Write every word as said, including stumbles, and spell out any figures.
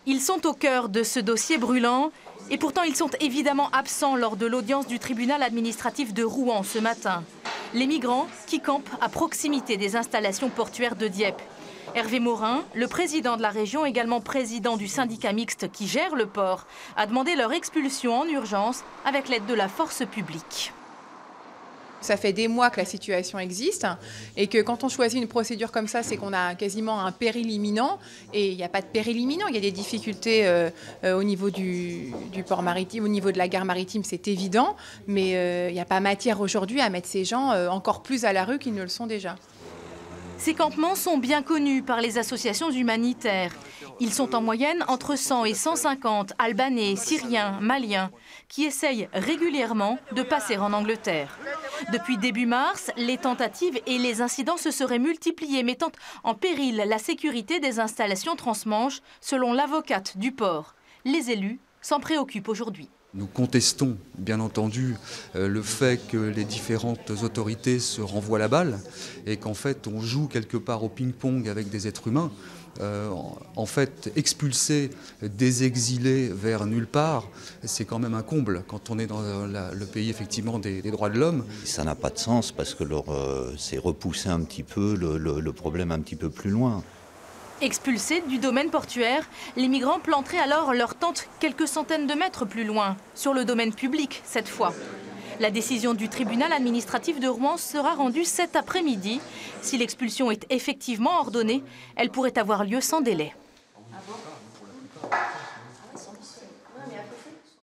Ils sont au cœur de ce dossier brûlant et pourtant ils sont évidemment absents lors de l'audience du tribunal administratif de Rouen ce matin. Les migrants qui campent à proximité des installations portuaires de Dieppe. Hervé Morin, le président de la région, également président du syndicat mixte qui gère le port, a demandé leur expulsion en urgence avec l'aide de la force publique. Ça fait des mois que la situation existe et que quand on choisit une procédure comme ça, c'est qu'on a quasiment un péril imminent. Et il n'y a pas de péril imminent, il y a des difficultés euh, euh, au niveau du, du port maritime, au niveau de la gare maritime, c'est évident. Mais euh, il n'y a pas matière aujourd'hui à mettre ces gens euh, encore plus à la rue qu'ils ne le sont déjà. Ces campements sont bien connus par les associations humanitaires. Ils sont en moyenne entre cent et cent cinquante Albanais, Syriens, Maliens, qui essayent régulièrement de passer en Angleterre. Depuis début mars, les tentatives et les incidents se seraient multipliés, mettant en péril la sécurité des installations transmanche, selon l'avocate du port. Les élus s'en préoccupent aujourd'hui. Nous contestons bien entendu euh, le fait que les différentes autorités se renvoient la balle et qu'en fait on joue quelque part au ping-pong avec des êtres humains. Euh, en fait, expulser des exilés vers nulle part, c'est quand même un comble quand on est dans la, le pays effectivement des, des droits de l'homme. Ça n'a pas de sens parce que euh, c'est repousser un petit peu le, le, le problème un petit peu plus loin. Expulsés du domaine portuaire, les migrants planteraient alors leur tente quelques centaines de mètres plus loin, sur le domaine public cette fois. La décision du tribunal administratif de Rouen sera rendue cet après-midi. Si l'expulsion est effectivement ordonnée, elle pourrait avoir lieu sans délai.